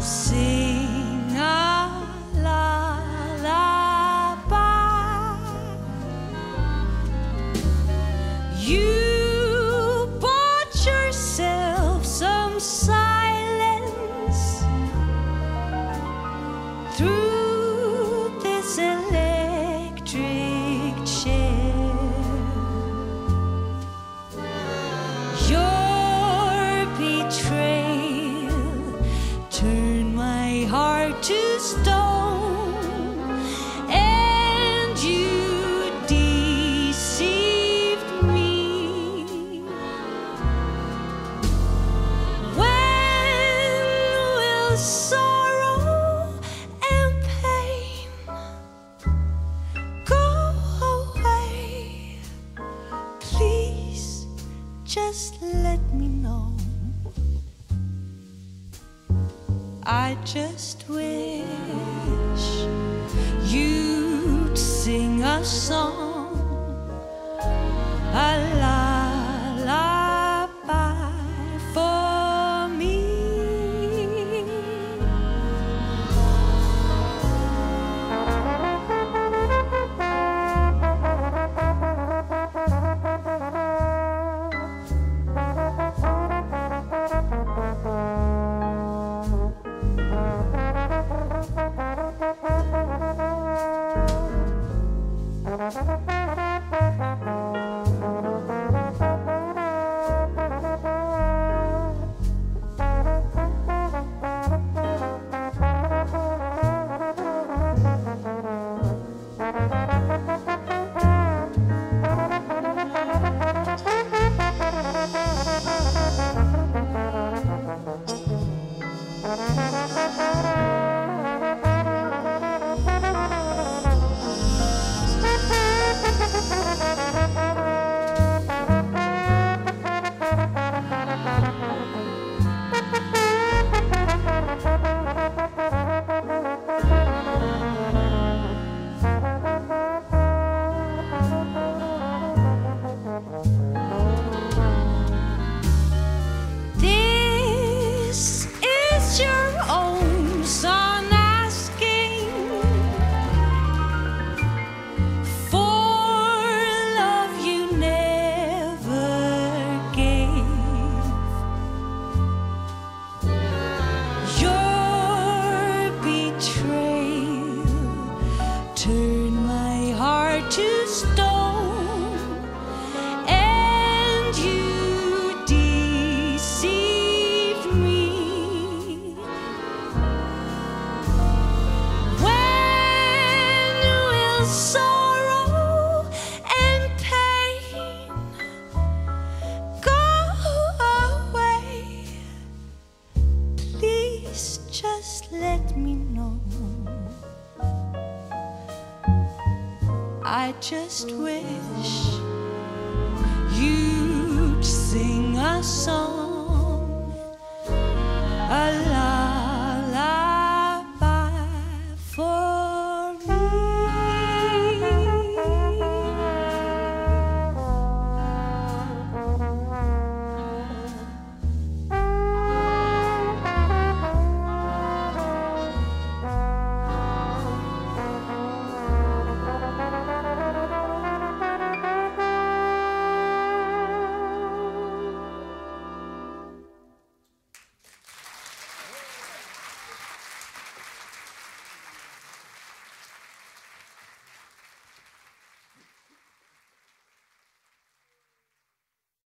sing a lullaby. You bought yourself some silence through this electric chair. Your betrayal turned my heart to stone, and you deceived me. When will sorrow and pain go away? Please just let me know. I just wish you'd sing a song, a lullaby for me. This is your own son asking for love you never gave. Your betrayal turned my heart to stone, and you deceived me. When will sorrow and pain go away? Please just let me know. I just wish you'd sing a song, a